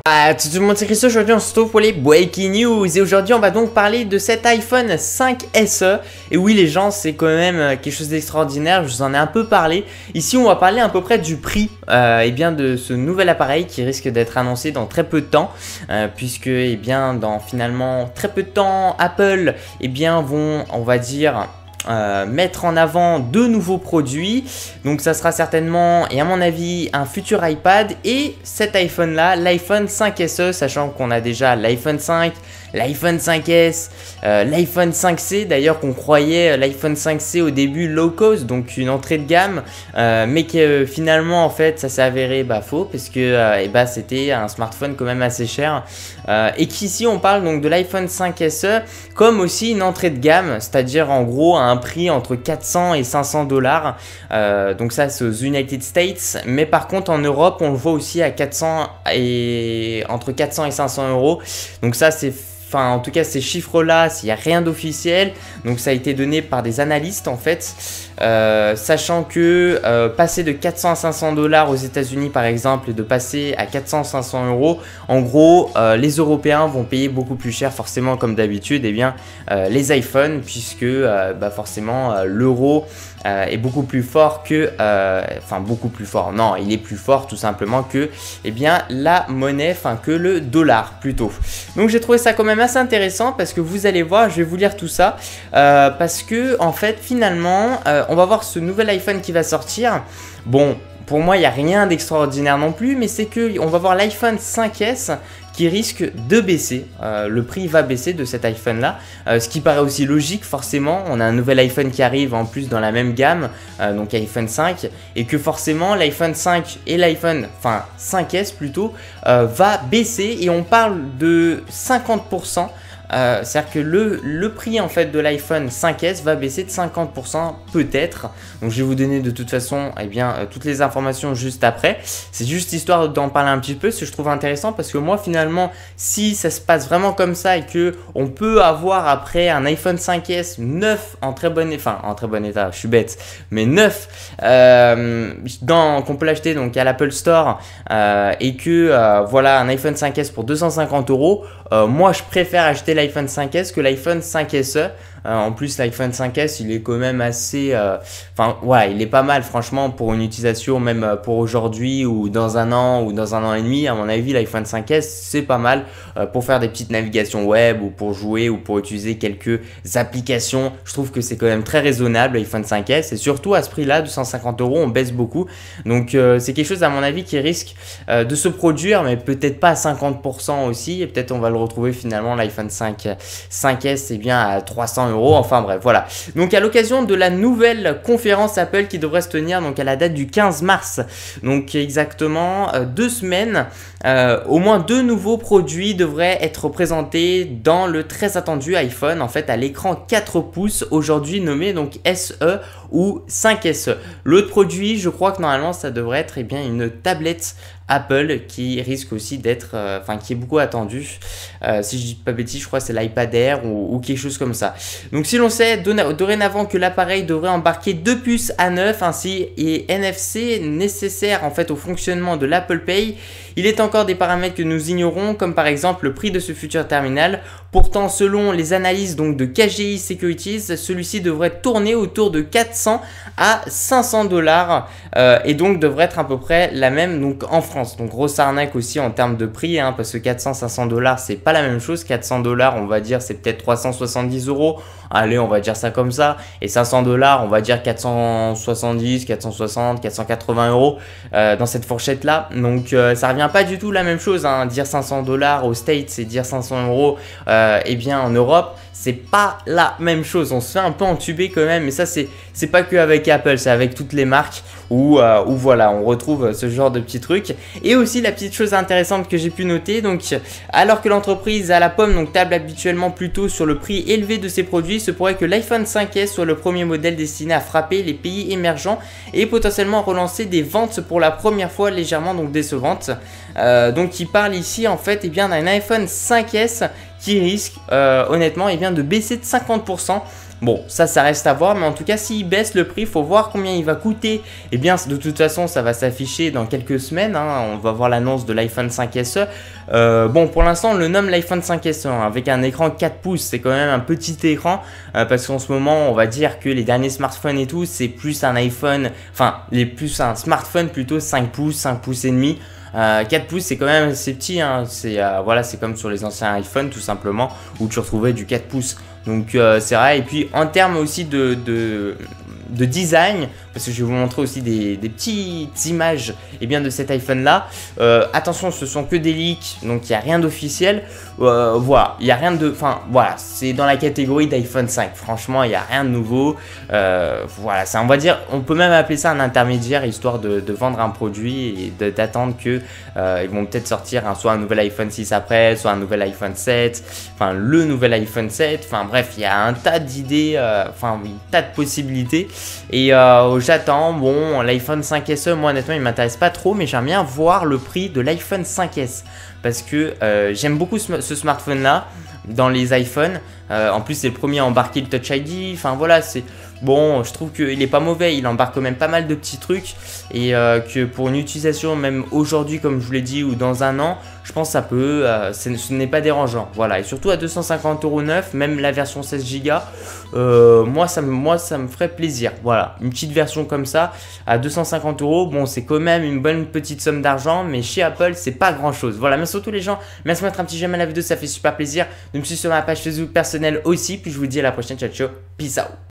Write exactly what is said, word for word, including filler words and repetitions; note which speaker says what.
Speaker 1: Ah, tout le monde, c'est Christo. Aujourd'hui on se retrouve pour les Breaking News et aujourd'hui on va donc parler de cet iPhone cinq S E. Et oui les gens, c'est quand même quelque chose d'extraordinaire, je vous en ai un peu parlé. Ici on va parler à peu près du prix euh, et bien de ce nouvel appareil qui risque d'être annoncé dans très peu de temps, euh, puisque et bien dans finalement très peu de temps Apple et bien vont, on va dire, Euh, mettre en avant deux nouveaux produits. Donc ça sera certainement, et à mon avis, un futur iPad et cet iPhone là, l'iPhone cinq S E, sachant qu'on a déjà l'iPhone cinq, l'iPhone cinq S, euh, l'iPhone cinq C, d'ailleurs qu'on croyait l'iPhone cinq C au début low cost, donc une entrée de gamme, euh, mais que euh, finalement en fait ça s'est avéré bah, faux, parce que euh, et bah, c'était un smartphone quand même assez cher, euh, et qu'ici on parle donc de l'iPhone cinq S E comme aussi une entrée de gamme, c'est-à-dire en gros à un prix entre quatre cents et cinq cents dollars, euh, donc ça c'est aux United States, mais par contre en Europe on le voit aussi à quatre cents et entre quatre cents et cinq cents euros, donc ça c'est Enfin, en tout cas, ces chiffres-là, il n'y a rien d'officiel, donc ça a été donné par des analystes en fait, euh, sachant que euh, passer de quatre cents à cinq cents dollars aux États-Unis par exemple, et de passer à quatre cents à cinq cents euros, en gros, euh, les Européens vont payer beaucoup plus cher, forcément, comme d'habitude, eh bien, euh, les iPhones, puisque euh, bah, forcément euh, l'euro euh, est beaucoup plus fort que, euh, enfin beaucoup plus fort, non, il est plus fort tout simplement que, eh bien, la monnaie, enfin que le dollar plutôt. Donc j'ai trouvé ça quand même assez intéressant parce que vous allez voir, je vais vous lire tout ça, euh, parce que en fait finalement euh, on va voir ce nouvel iPhone qui va sortir. Bon, pour moi il n'y a rien d'extraordinaire non plus, mais c'est que on va voir l'iPhone cinq S qui risque de baisser, euh, le prix va baisser de cet iPhone là, euh, ce qui paraît aussi logique forcément. On a un nouvel iPhone qui arrive en plus dans la même gamme, euh, donc iPhone cinq, et que forcément l'iPhone cinq et l'iPhone, enfin cinq S plutôt, euh, va baisser, et on parle de cinquante pour cent. Euh, C'est-à-dire que le, le prix en fait de l'iPhone cinq S va baisser de cinquante pour cent peut-être. Donc je vais vous donner de toute façon eh bien, euh, toutes les informations juste après. C'est juste histoire d'en parler un petit peu, ce que je trouve intéressant, parce que moi finalement si ça se passe vraiment comme ça et que on peut avoir après un iPhone cinq S neuf en très bon état, enfin en très bon état, je suis bête, mais neuf euh, qu'on peut l'acheter donc à l'Apple Store, euh, et que euh, voilà un iPhone cinq S pour deux cent cinquante euros, euh, moi je préfère acheter l'iPhone cinq S que l'iPhone cinq S E. Euh, en plus l'iPhone cinq S il est quand même assez, enfin euh, ouais, il est pas mal franchement pour une utilisation même euh, pour aujourd'hui ou dans un an ou dans un an et demi. À mon avis l'iPhone cinq S c'est pas mal euh, pour faire des petites navigations web ou pour jouer ou pour utiliser quelques applications. Je trouve que c'est quand même très raisonnable l'iPhone cinq S, et surtout à ce prix là deux cent cinquante euros on baisse beaucoup, donc euh, c'est quelque chose à mon avis qui risque euh, de se produire, mais peut-être pas à cinquante pour cent aussi, et peut-être on va le retrouver finalement l'iPhone cinq S c'est bien à trois cents euros. Enfin bref, voilà. Donc à l'occasion de la nouvelle conférence Apple qui devrait se tenir donc à la date du quinze mars, donc exactement euh, deux semaines, euh, au moins deux nouveaux produits devraient être présentés dans le très attendu iPhone, en fait à l'écran quatre pouces, aujourd'hui nommé donc S E ou cinq S E. L'autre produit, je crois que normalement ça devrait être eh bien une tablette Apple qui risque aussi d'être, euh, enfin qui est beaucoup attendu. Euh, si je dis pas bêtise, je crois que c'est l'iPad Air ou, ou quelque chose comme ça. Donc si l'on sait dorénavant que l'appareil devrait embarquer deux puces A neuf ainsi et N F C nécessaires en fait au fonctionnement de l'Apple Pay, il est encore des paramètres que nous ignorons, comme par exemple le prix de ce futur terminal. Pourtant, selon les analyses donc de K G I Securities, celui-ci devrait tourner autour de quatre cents à cinq cents dollars, euh, et donc devrait être à peu près la même donc en France. Donc grosse arnaque aussi en termes de prix, hein, parce que quatre cents à cinq cents dollars c'est pas la même chose. Quatre cents dollars on va dire c'est peut-être trois cent soixante-dix euros. Allez, on va dire ça comme ça. Et cinq cents dollars on va dire quatre cent soixante-dix, quatre cent soixante, quatre cent quatre-vingts euros euh, dans cette fourchette là. Donc euh, ça revient pas du tout la même chose, hein. Dire cinq cents dollars aux States et dire cinq cents euros euh, eh bien en Europe, c'est pas la même chose. On se fait un peu entuber quand même, mais ça c'est c'est pas que avec Apple, c'est avec toutes les marques où, euh, où voilà on retrouve ce genre de petits trucs. Et aussi la petite chose intéressante que j'ai pu noter, donc alors que l'entreprise à la pomme donc table habituellement plutôt sur le prix élevé de ses produits, se pourrait que l'iPhone cinq S soit le premier modèle destiné à frapper les pays émergents et potentiellement relancer des ventes pour la première fois légèrement donc décevantes. Euh, donc il parle ici en fait eh bien d'un iPhone cinq S qui risque euh, honnêtement eh bien, de baisser de cinquante pour cent Bon, ça, ça reste à voir, mais en tout cas, s'il baisse le prix, il faut voir combien il va coûter. Et bien, de toute façon, ça va s'afficher dans quelques semaines, hein. On va voir l'annonce de l'iPhone cinq S E. Euh, bon, pour l'instant, on le nomme l'iPhone cinq S E, hein, avec un écran quatre pouces. C'est quand même un petit écran, euh, parce qu'en ce moment, on va dire que les derniers smartphones et tout, c'est plus un iPhone, enfin, les plus un smartphone plutôt cinq pouces, cinq pouces et demi. Euh, quatre pouces, c'est quand même assez petit, hein. C'est euh, voilà, c'est comme sur les anciens iPhones tout simplement, où tu retrouvais du quatre pouces. Donc euh, c'est vrai. Et puis en termes aussi de, de, de design, parce que je vais vous montrer aussi des, des petites images et bien, de cet iPhone là. Euh, attention, ce sont que des leaks, donc il n'y a rien d'officiel. Euh, voilà, il n'y a rien de... Enfin voilà, c'est dans la catégorie d'iPhone cinq. Franchement, il n'y a rien de nouveau. Euh, voilà, ça, on va dire, on peut même appeler ça un intermédiaire, histoire de, de vendre un produit et d'attendre que euh, ils vont peut-être sortir hein, soit un nouvel iPhone six après, soit un nouvel iPhone sept, enfin le nouvel iPhone sept. Enfin bref, il y a un tas d'idées, euh, enfin un tas de possibilités. Et euh, j'attends. Bon, l'iPhone cinq S E, moi honnêtement, il m'intéresse pas trop, mais j'aime bien voir le prix de l'iPhone cinq S parce que euh, j'aime beaucoup ce, ce smartphone là dans les iPhones. Euh, en plus, c'est le premier à embarquer le Touch I D. Enfin voilà, c'est bon. Je trouve qu'il est pas mauvais. Il embarque quand même pas mal de petits trucs et euh, que pour une utilisation même aujourd'hui, comme je vous l'ai dit, ou dans un an, je pense que ça peut. Euh, ce n'est pas dérangeant. Voilà, et surtout à deux cent cinquante euros neuf, même la version seize giga. Euh, moi, ça me, moi, ça me ferait plaisir. Voilà, une petite version comme ça à deux cent cinquante euros. Bon, c'est quand même une bonne petite somme d'argent, mais chez Apple, c'est pas grand chose. Voilà, merci à tous les gens. Merci de mettre un petit j'aime à la vidéo, ça fait super plaisir. De me suivre sur ma page Facebook personnelle aussi. Puis je vous dis à la prochaine. Ciao, ciao. Peace out.